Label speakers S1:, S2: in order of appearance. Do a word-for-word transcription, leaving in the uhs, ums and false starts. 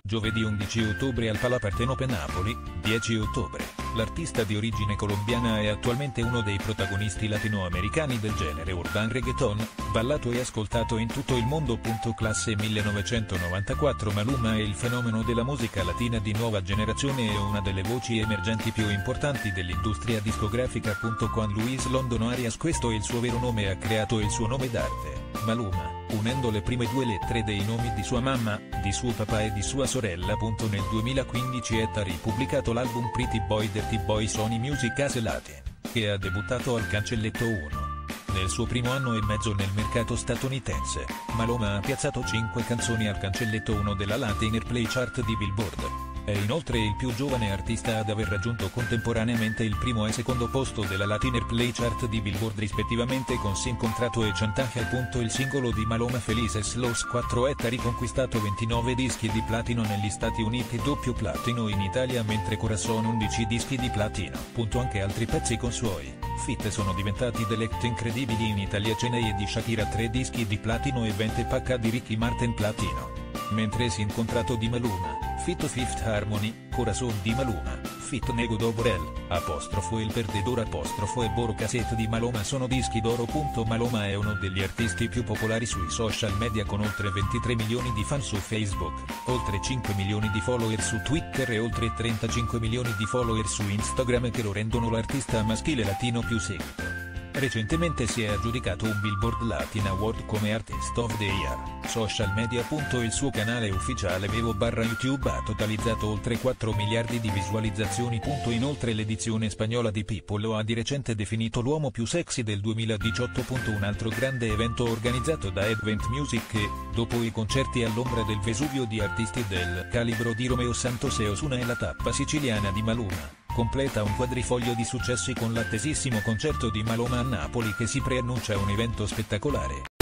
S1: Giovedì undici ottobre al Pala Partenope Napoli. dieci ottobre. L'artista di origine colombiana è attualmente uno dei protagonisti latinoamericani del genere urban reggaeton, ballato e ascoltato in tutto il mondo. Classe millenovecentonovantaquattro. Maluma è il fenomeno della musica latina di nuova generazione e una delle voci emergenti più importanti dell'industria discografica. Con Luis London Arias, questo è il suo vero nome, ha creato il suo nome d'arte, Maluma, unendo le prime due lettere dei nomi di sua mamma, di suo papà e di sua sorella. Nel duemilaquindici ha ripubblicato l'album Pretty Boy Dirty Boy Sony Music As Latin, che ha debuttato al cancelletto uno. Nel suo primo anno e mezzo nel mercato statunitense, Maluma ha piazzato cinque canzoni al cancelletto uno della Latin Airplay Chart di Billboard. È inoltre il più giovane artista ad aver raggiunto contemporaneamente il primo e secondo posto della Latin Airplay Chart di Billboard rispettivamente, con Sin Contrato e Chantaje. Il singolo di Maluma Felices Los quattro ha riconquistato ventinove dischi di platino negli Stati Uniti e doppio platino in Italia, mentre Corazon undici dischi di platino. Anche altri pezzi con suoi feat sono diventati delect incredibili in Italia. Cenei e di Shakira tre dischi di platino e venti pacca di Ricky Martin platino. Mentre Sin Contrato di Maluma, feat Fifth Harmony, Corazon di Maluma, feat Nego do Borel, apostrofo Il Perdedor apostrofo e Boro Cassette di Maluma sono dischi d'oro. Maluma è uno degli artisti più popolari sui social media, con oltre ventitré milioni di fan su Facebook, oltre cinque milioni di follower su Twitter e oltre trentacinque milioni di follower su Instagram, che lo rendono l'artista maschile latino più seguito. Recentemente si è aggiudicato un Billboard Latin Award come Artist of the Year. Social media. Il suo canale ufficiale Vevo barra YouTube ha totalizzato oltre quattro miliardi di visualizzazioni. Inoltre l'edizione spagnola di People lo ha di recente definito l'uomo più sexy del duemiladiciotto. Un altro grande evento organizzato da Advent Music che, dopo i concerti all'ombra del Vesuvio di artisti del calibro di Romeo Santos e Ozuna e la tappa siciliana di Maluma, completa un quadrifoglio di successi con l'attesissimo concerto di Maluma a Napoli, che si preannuncia un evento spettacolare.